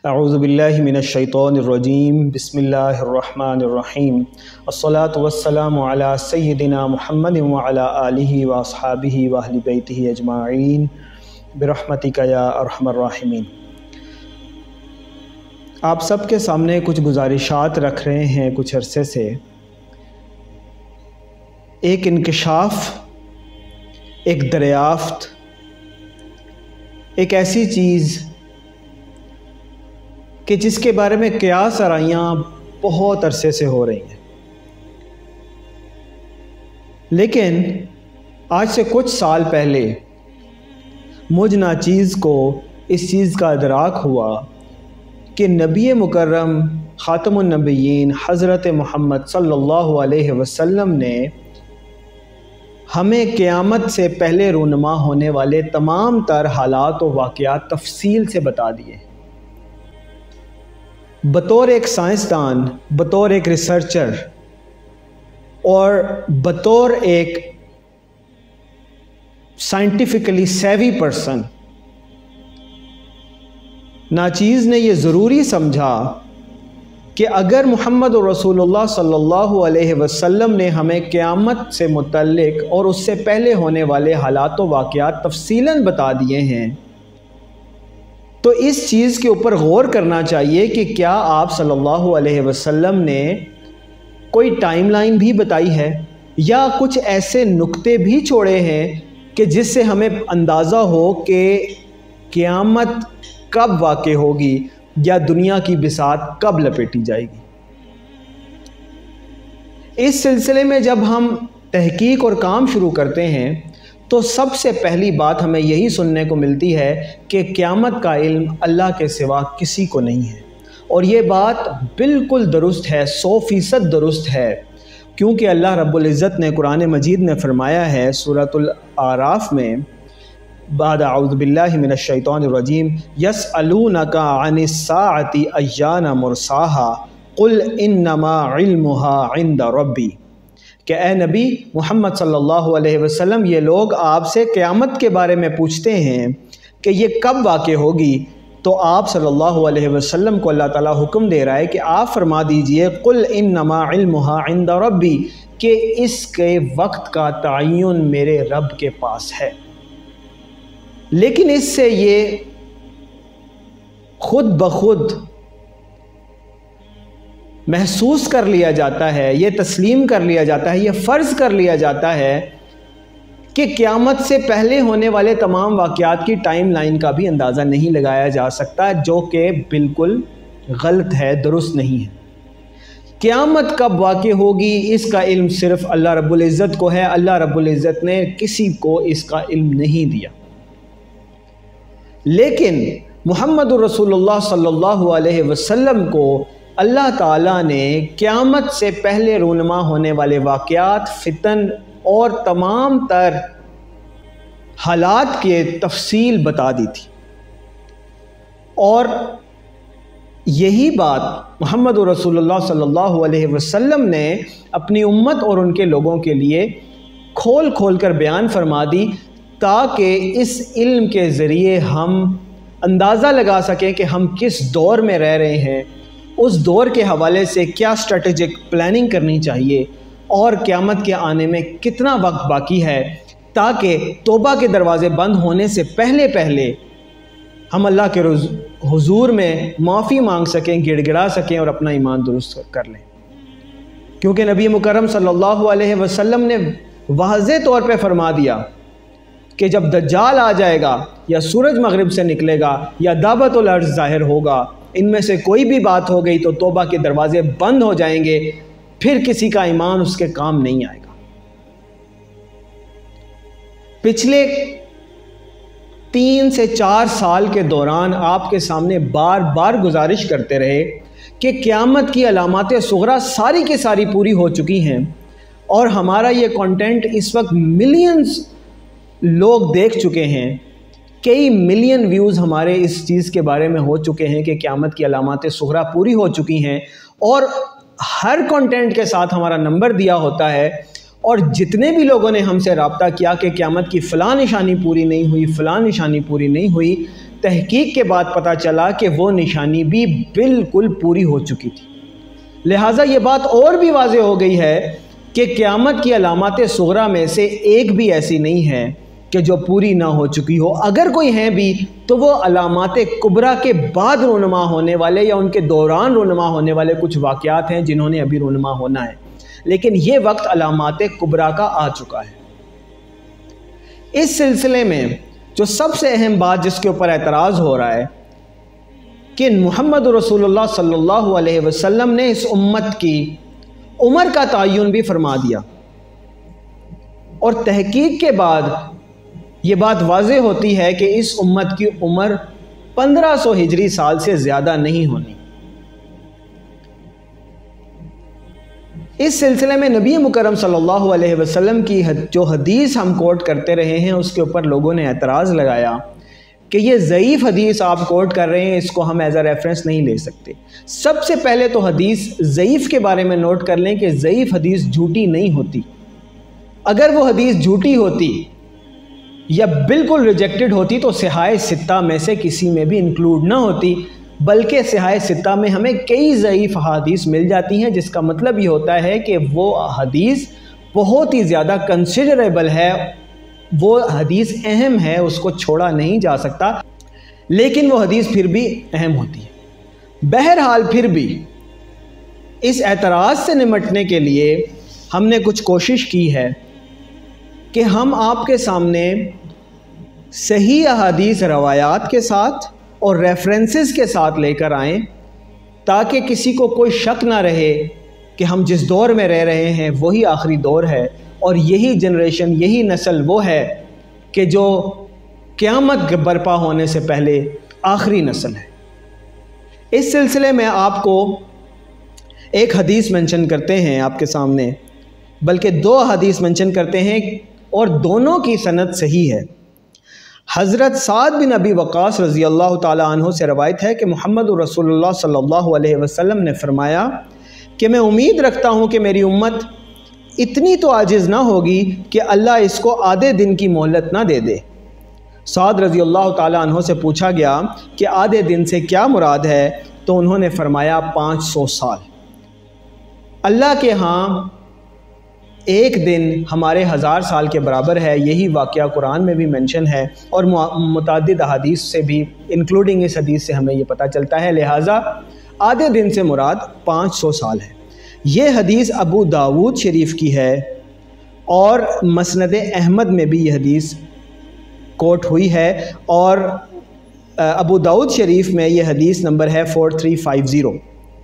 اعوذ باللہ من الشیطان الرجیم بسم اللہ الرحمن الرحیم الصلاۃ والسلام علی سیدنا محمد وعلی آلہ واصحابہ واہل بیتہ اجمعین برحمتک یا ارحم الراحمین۔ آپ سب کے سامنے کچھ گزارشات رکھ رہے ہیں کچھ عرصے سے۔ ایک انکشاف، ایک دریافت، ایک ایسی چیز کہ جس کے بارے میں قیاس آرائیاں بہت عرصے سے ہو رہی ہیں، لیکن آج سے کچھ سال پہلے مجھ ناچیز کو اس چیز کا ادراک ہوا کہ نبی مکرم خاتم النبیین حضرت محمد صلی اللہ علیہ وسلم نے ہمیں قیامت سے پہلے رونما ہونے والے تمام تر حالات و واقعات تفصیل سے بتا دیے۔ بطور ایک سائنسدان، بطور ایک ریسرچر اور بطور ایک سائنٹیفکلی سیوی پرسن، ناچیز نے یہ ضروری سمجھا کہ اگر محمد رسول اللہ صلی اللہ علیہ وسلم نے ہمیں قیامت سے متعلق اور اس سے پہلے ہونے والے حالات و واقعات تفصیلاً بتا دیے ہیں تو اس چیز کے اوپر غور کرنا چاہیے کہ کیا آپ صلی اللہ علیہ وسلم نے کوئی ٹائم لائن بھی بتائی ہے یا کچھ ایسے نقطے بھی چھوڑے ہیں کہ جس سے ہمیں اندازہ ہو کہ قیامت کب واقع ہوگی یا دنیا کی بساط کب لپیٹی جائے گی۔ اس سلسلے میں جب ہم تحقیق اور کام شروع کرتے ہیں تو سب سے پہلی بات ہمیں یہی سننے کو ملتی ہے کہ قیامت کا علم اللہ کے سوا کسی کو نہیں ہے، اور یہ بات بالکل درست ہے، 100% درست ہے، کیونکہ اللہ رب العزت نے قرآن مجید میں فرمایا ہے سورۃ الاعراف میں بعد اعوذ باللہ من الشیطان الرجیم یسألونک عن الساعۃ ایان مرساها قل انما علمها عند ربی، کہ اے نبی محمد صلی اللہ علیہ وسلم یہ لوگ آپ سے قیامت کے بارے میں پوچھتے ہیں کہ یہ کب واقع ہوگی، تو آپ صلی اللہ علیہ وسلم کو اللہ تعالیٰ حکم دے رہا ہے کہ آپ فرما دیجئے قل انما علمها عند ربی، کہ اس کے وقت کا تعین میرے رب کے پاس ہے۔ لیکن اس سے یہ خود بخود محسوس کر لیا جاتا ہے، یہ تسلیم کر لیا جاتا ہے، یہ فرض کر لیا جاتا ہے کہ قیامت سے پہلے ہونے والے تمام واقعات کی ٹائم لائن کا بھی اندازہ نہیں لگایا جا سکتا، جو کہ بالکل غلط ہے، درست نہیں ہے۔ قیامت کب واقع ہوگی اس کا علم صرف اللہ رب العزت کو ہے، اللہ رب العزت نے کسی کو اس کا علم نہیں دیا۔ لیکن محمد رسول اللہ صلی اللہ علیہ وسلم کو اللہ تعالیٰ نے قیامت سے پہلے رونما ہونے والے واقعات، فتن اور تمام تر حالات کے تفصیل بتا دی تھی، اور یہی بات محمد رسول اللہ صلی اللہ علیہ وسلم نے اپنی امت اور ان کے لوگوں کے لیے کھول کھول کر بیان فرما دی، تاکہ اس علم کے ذریعے ہم اندازہ لگا سکیں کہ ہم کس دور میں رہ رہے ہیں، اس دور کے حوالے سے کیا اسٹریٹجک پلاننگ کرنی چاہیے، اور قیامت کے آنے میں کتنا وقت باقی ہے، تاکہ توبہ کے دروازے بند ہونے سے پہلے پہلے ہم اللہ کے حضور میں معافی مانگ سکیں، گڑ گڑا سکیں اور اپنا ایمان درست کر لیں۔ کیونکہ نبی مکرم صلی اللہ علیہ وسلم نے واضح طور پہ فرما دیا کہ جب دجال آ جائے گا یا سورج مغرب سے نکلے گا یا دعوت الارض ظاہر ہوگا، ان میں سے کوئی بھی بات ہو گئی تو توبہ کے دروازے بند ہو جائیں گے، پھر کسی کا ایمان اس کے کام نہیں آئے گا۔ پچھلے 3 سے 4 سال کے دوران آپ کے سامنے بار بار گزارش کرتے رہے کہ قیامت کی علامات صغریٰ ساری کی ساری پوری ہو چکی ہیں، اور ہمارا یہ کنٹینٹ اس وقت ملینز لوگ دیکھ چکے ہیں، کئی ملین ویوز ہمارے اس چیز کے بارے میں ہو چکے ہیں کہ قیامت کی علامات صغریٰ پوری ہو چکی ہیں، اور ہر کنٹینٹ کے ساتھ ہمارا نمبر دیا ہوتا ہے، اور جتنے بھی لوگوں نے ہم سے رابطہ کیا کہ قیامت کی فلاں نشانی پوری نہیں ہوئی، فلاں نشانی پوری نہیں ہوئی، تحقیق کے بعد پتہ چلا کہ وہ نشانی بھی بالکل پوری ہو چکی تھی۔ لہٰذا یہ بات اور بھی واضح ہو گئی ہے کہ قیامت کی علامات صغریٰ میں سے ایک بھی ایسی نہیں ہے کہ جو پوری نہ ہو چکی ہو۔ اگر کوئی ہیں بھی تو وہ علامات کبریٰ کے بعد رونما ہونے والے یا ان کے دوران رونما ہونے والے کچھ واقعات ہیں جنہوں نے ابھی رونما ہونا ہے، لیکن یہ وقت علامات کبریٰ کا آ چکا ہے۔ اس سلسلے میں جو سب سے اہم بات جس کے اوپر اعتراض ہو رہا ہے کہ محمد رسول اللہ صلی اللہ علیہ وسلم نے اس امت کی عمر کا تعین بھی فرما دیا، اور تحقیق کے بعد یہ بات واضح ہوتی ہے کہ اس امت کی عمر 1500 ہجری سال سے زیادہ نہیں ہونی۔ اس سلسلے میں نبی مکرم صلی اللہ علیہ وسلم کی جو حدیث ہم کوٹ کرتے رہے ہیں اس کے اوپر لوگوں نے اعتراض لگایا کہ یہ ضعیف حدیث آپ کوٹ کر رہے ہیں، اس کو ہم ایز اے ریفرنس نہیں لے سکتے۔ سب سے پہلے تو حدیث ضعیف کے بارے میں نوٹ کر لیں کہ ضعیف حدیث جھوٹی نہیں ہوتی۔ اگر وہ حدیث جھوٹی ہوتی یا بالکل ریجیکٹڈ ہوتی تو صحاح ستہ میں سے کسی میں بھی انکلوڈ نہ ہوتی، بلکہ صحاح ستہ میں ہمیں کئی ضعیف حدیث مل جاتی ہیں، جس کا مطلب یہ ہوتا ہے کہ وہ حدیث بہت ہی زیادہ کنسیڈریبل ہے، وہ حدیث اہم ہے، اس کو چھوڑا نہیں جا سکتا، لیکن وہ حدیث پھر بھی اہم ہوتی ہے۔ بہرحال پھر بھی اس اعتراض سے نمٹنے کے لیے ہم نے کچھ کوشش کی ہے کہ ہم آپ کے سامنے صحیح احادیث روایات کے ساتھ اور ریفرنسز کے ساتھ لے کر آئیں، تاکہ کسی کو کوئی شک نہ رہے کہ ہم جس دور میں رہ رہے ہیں وہی آخری دور ہے، اور یہی جنریشن، یہی نسل وہ ہے کہ جو قیامت برپا ہونے سے پہلے آخری نسل ہے۔ اس سلسلے میں آپ کو ایک حدیث منشن کرتے ہیں آپ کے سامنے، بلکہ دو حدیث منشن کرتے ہیں اور دونوں کی سند صحیح ہے۔ حضرت سعد بن ابی وقاص رضی اللہ تعالیٰ عنہ سے روایت ہے کہ محمد رسول اللہ صلی اللہ علیہ وسلم نے فرمایا کہ میں امید رکھتا ہوں کہ میری امت اتنی تو عاجز نہ ہوگی کہ اللہ اس کو آدھے دن کی مہلت نہ دے دے۔ سعد رضی اللہ تعالیٰ عنہ سے پوچھا گیا کہ آدھے دن سے کیا مراد ہے، تو انہوں نے فرمایا 500 سال۔ اللہ کے ہاں ایک دن ہمارے 1000 سال کے برابر ہے، یہی واقعہ قرآن میں بھی منشن ہے اور متعدد احادیث سے بھی انکلوڈنگ اس حدیث سے ہمیں یہ پتہ چلتا ہے، لہٰذا آدھے دن سے مراد 500 سال ہے۔ یہ حدیث ابو داود شریف کی ہے اور مسند احمد میں بھی یہ حدیث کوٹ ہوئی ہے، اور ابو داود شریف میں یہ حدیث نمبر ہے 4350،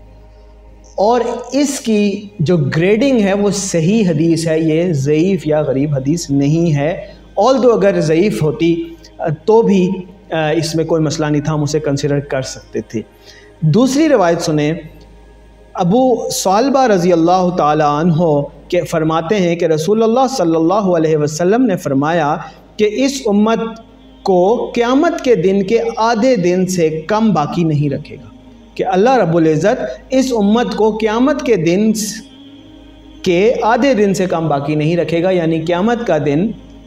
اور اس کی جو گریڈنگ ہے وہ صحیح حدیث ہے، یہ ضعیف یا غریب حدیث نہیں ہے۔ although اگر ضعیف ہوتی تو بھی اس میں کوئی مسئلہ نہیں تھا، ہم اسے کنسیڈر کر سکتے تھے۔ دوسری روایت سنیں، ابو ثعلبہ رضی اللہ تعالیٰ عنہ کہ فرماتے ہیں کہ رسول اللہ صلی اللہ علیہ وسلم نے فرمایا کہ اس امت کو قیامت کے دن کے آدھے دن سے کم باقی نہیں رکھے گا، کہ اللہ رب العزت اس امت کو قیامت کے دن کے آدھے دن سے کم باقی نہیں رکھے گا، یعنی قیامت کا دن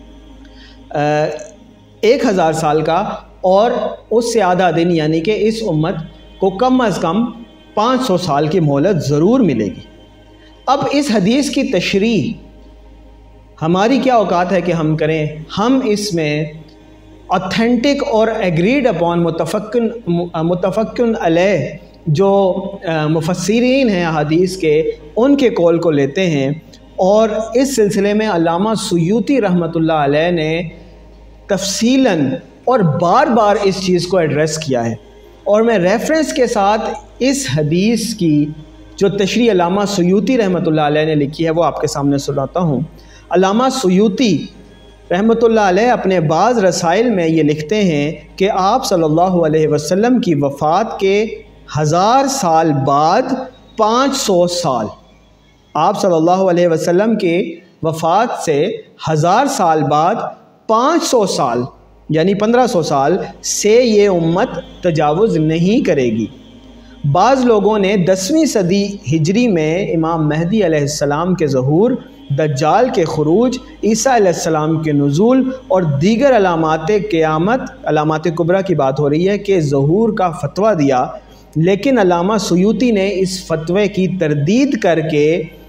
1000 سال کا، اور اس سے آدھا دن یعنی کہ اس امت کو کم از کم 500 سال کی مہلت ضرور ملے گی۔ اب اس حدیث کی تشریح ہماری کیا اوقات ہے کہ ہم کریں؟ ہم اس میں اوتھینٹک اور ایگریڈ اپون متفقن علیہ جو مفسرین ہیں حدیث کے، ان کے قول کو لیتے ہیں، اور اس سلسلے میں علامہ سیوطی رحمۃ اللہ علیہ نے تفصیلاً اور بار بار اس چیز کو ایڈریس کیا ہے، اور میں ریفرنس کے ساتھ اس حدیث کی جو تشریح علامہ سیوطی رحمۃ اللہ علیہ نے لکھی ہے وہ آپ کے سامنے سناتا ہوں۔ علامہ سیوطی رحمۃ اللہ علیہ اپنے بعض رسائل میں یہ لکھتے ہیں کہ آپ صلی اللہ علیہ وسلم کی وفات کے 1000 سال بعد 500 سال، آپ صلی اللہ علیہ وسلم کے وفات سے 1000 سال بعد 500 سال یعنی 1500 سال سے یہ امت تجاوز نہیں کرے گی۔ بعض لوگوں نے 10ویں صدی ہجری میں امام مہدی علیہ السلام کے ظہور دجال کے خروج، عیسیٰ علیہ السلام کے نزول اور دیگر علامات قیامت، علامات کبریٰ کی بات ہو رہی ہے، کہ ظہور کا فتویٰ دیا، لیکن علامہ سیوطی نے اس فتوے کی تردید کر کے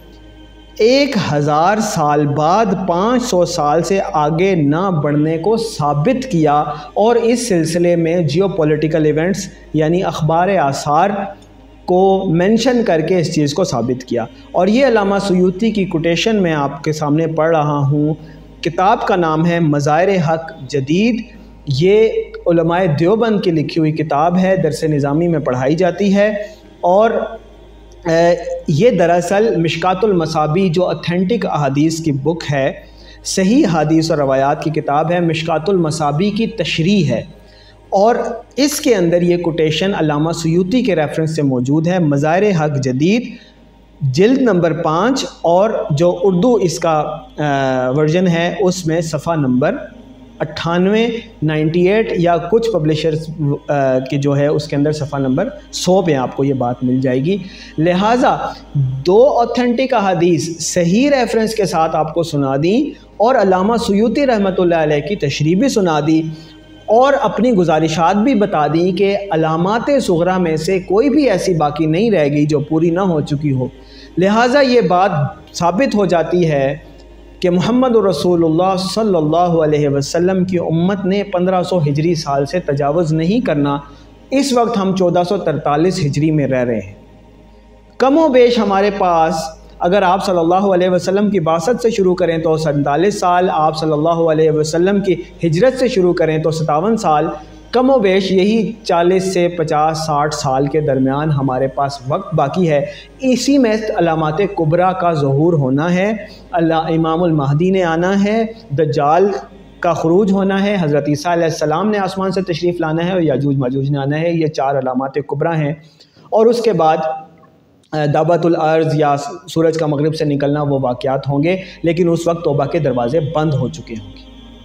1000 سال بعد 500 سال سے آگے نہ بڑھنے کو ثابت کیا، اور اس سلسلے میں جیو پولیٹیکل ایونٹس یعنی اخبار آثار کو مینشن کر کے اس چیز کو ثابت کیا۔ اور یہ علامہ سیوطی کی کوٹیشن میں آپ کے سامنے پڑھ رہا ہوں۔ کتاب کا نام ہے مظاہر حق جدید، یہ علماء دیوبند کی لکھی ہوئی کتاب ہے، درس نظامی میں پڑھائی جاتی ہے، اور یہ دراصل مشکات المصابیح جو اتھینٹک احادیث کی بک ہے، صحیح حدیث اور روایات کی کتاب ہے، مشکات المصابیح کی تشریح ہے، اور اس کے اندر یہ کوٹیشن علامہ سیوطی کے ریفرنس سے موجود ہے۔ مظاہر حق جدید جلد نمبر 5 اور جو اردو اس کا ورژن ہے اس میں صفحہ نمبر 98، 98 یا کچھ پبلشرز کی جو ہے اس کے اندر صفحہ نمبر 100 پہ آپ کو یہ بات مل جائے گی۔ لہٰذا 2 اوتھینٹک احادیث صحیح ریفرنس کے ساتھ آپ کو سنا دیں، اور علامہ سیوطی رحمۃ اللہ علیہ کی تشریح بھی سنا دی، اور اپنی گزارشات بھی بتا دیں کہ علامات صغریٰ میں سے کوئی بھی ایسی باقی نہیں رہ گئی جو پوری نہ ہو چکی ہو۔ لہٰذا یہ بات ثابت ہو جاتی ہے کہ محمد رسول اللہ صلی اللہ علیہ وسلم کی امت نے 1500 ہجری سال سے تجاوز نہیں کرنا۔ اس وقت ہم 1443 ہجری میں رہ رہے ہیں۔ کم و بیش ہمارے پاس اگر آپ صلی اللہ علیہ وسلم کی بعثت سے شروع کریں تو 47 سال، آپ صلی اللہ علیہ وسلم کی ہجرت سے شروع کریں تو 57 سال، کم و بیش یہی 40 سے 50 60 سال کے درمیان ہمارے پاس وقت باقی ہے۔ اسی میں علامات کبریٰ کا ظہور ہونا ہے، امام المہدی نے آنا ہے، دجال کا خروج ہونا ہے، حضرت عیسیٰ علیہ السلام نے آسمان سے تشریف لانا ہے، اور یاجوج ماجوج نے آنا ہے۔ یہ 4 علامات کبریٰ ہیں، اور اس کے بعد دعوت الارض یا سورج کا مغرب سے نکلنا وہ واقعات ہوں گے، لیکن اس وقت توبہ کے دروازے بند ہو چکے ہوں گے۔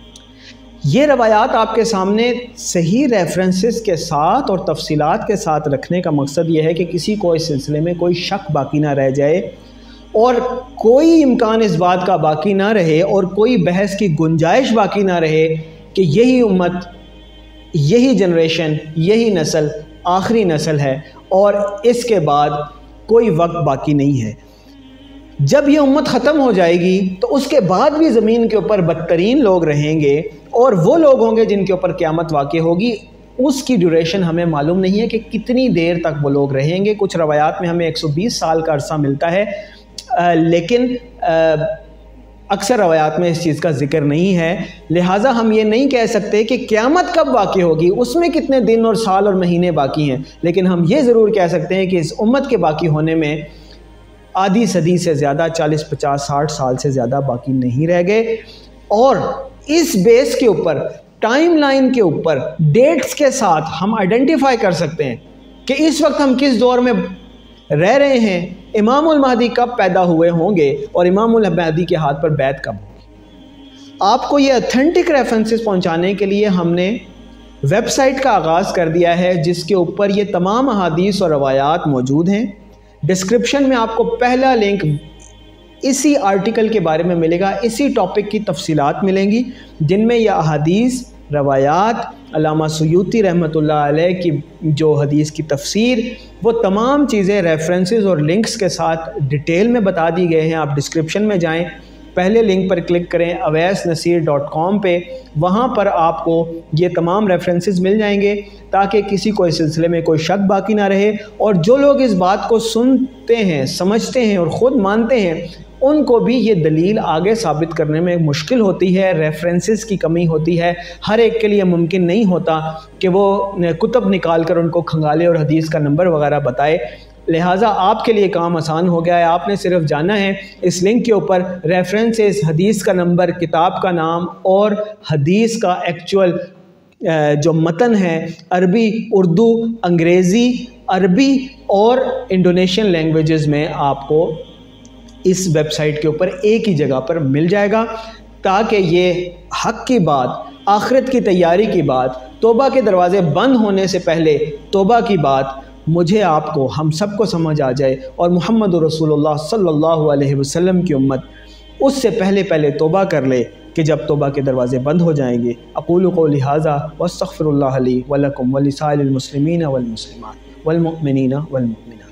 یہ روایات آپ کے سامنے صحیح ریفرنسز کے ساتھ اور تفصیلات کے ساتھ رکھنے کا مقصد یہ ہے کہ کسی کو اس سلسلے میں کوئی شک باقی نہ رہ جائے، اور کوئی امکان اس بات کا باقی نہ رہے، اور کوئی بحث کی گنجائش باقی نہ رہے کہ یہی امت، یہی جنریشن، یہی نسل آخری نسل ہے، اور اس کے بعد کوئی وقت باقی نہیں ہے۔ جب یہ امت ختم ہو جائے گی تو اس کے بعد بھی زمین کے اوپر بدترین لوگ رہیں گے، اور وہ لوگ ہوں گے جن کے اوپر قیامت واقع ہوگی۔ اس کی ڈیوریشن ہمیں معلوم نہیں ہے کہ کتنی دیر تک وہ لوگ رہیں گے۔ کچھ روایات میں ہمیں 120 سال کا عرصہ ملتا ہے، لیکن اکثر روایات میں اس چیز کا ذکر نہیں ہے۔ لہٰذا ہم یہ نہیں کہہ سکتے کہ قیامت کب واقع ہوگی، اس میں کتنے دن اور سال اور مہینے باقی ہیں، لیکن ہم یہ ضرور کہہ سکتے ہیں کہ اس امت کے باقی ہونے میں آدھی صدی سے زیادہ، 40 50 60 سال سے زیادہ باقی نہیں رہ گئے۔ اور اس بیس کے اوپر، ٹائم لائن کے اوپر، ڈیٹس کے ساتھ ہم آئیڈینٹیفائی کر سکتے ہیں کہ اس وقت ہم کس دور میں رہ رہے ہیں، امام المہدی کب پیدا ہوئے ہوں گے، اور امام المہدی کے ہاتھ پر بیعت کب ہوگی۔ آپ کو یہ اتھینٹک ریفرنسز پہنچانے کے لیے ہم نے ویب سائٹ کا آغاز کر دیا ہے، جس کے اوپر یہ تمام احادیث اور روایات موجود ہیں۔ ڈسکرپشن میں آپ کو پہلا لنک اسی آرٹیکل کے بارے میں ملے گا، اسی ٹاپک کی تفصیلات ملیں گی، جن میں یہ احادیث، روایات، علامہ سیوطی رحمۃ اللہ علیہ کی جو حدیث کی تفسیر، وہ تمام چیزیں ریفرنسز اور لنکس کے ساتھ ڈیٹیل میں بتا دی گئے ہیں۔ آپ ڈسکرپشن میں جائیں، پہلے لنک پر کلک کریں awaisnasir.com پہ، وہاں پر آپ کو یہ تمام ریفرنسز مل جائیں گے تاکہ کسی کو اس سلسلے میں کوئی شک باقی نہ رہے، اور جو لوگ اس بات کو سنتے ہیں، سمجھتے ہیں اور خود مانتے ہیں، ان کو بھی یہ دلیل آگے ثابت کرنے میں مشکل ہوتی ہے، ریفرنسز کی کمی ہوتی ہے۔ ہر ایک کے لیے ممکن نہیں ہوتا کہ وہ کتب نکال کر ان کو کھنگالے اور حدیث کا نمبر وغیرہ بتائے۔ لہٰذا آپ کے لیے کام آسان ہو گیا ہے، آپ نے صرف جانا ہے اس لنک کے اوپر ریفرنسز، حدیث کا نمبر، کتاب کا نام اور حدیث کا ایکچول جو متن ہے، عربی، اردو، انگریزی، عربی اور انڈونیشین لینگویجز میں آپ کو اس ویب سائٹ کے اوپر ایک ہی جگہ پر مل جائے گا، تاکہ یہ حق کی بات، آخرت کی تیاری کی بات، توبہ کے دروازے بند ہونے سے پہلے توبہ کی بات مجھے، آپ کو، ہم سب کو سمجھ آ جائے، اور محمد رسول اللہ صلی اللہ علیہ وسلم کی امت اس سے پہلے توبہ کر لے کہ جب توبہ کے دروازے بند ہو جائیں گے۔ اقول قولی ھذا واستغفر اللہ لی ولکم ولسائر المسلمین والمسلمات والمؤمنین والمؤمنات۔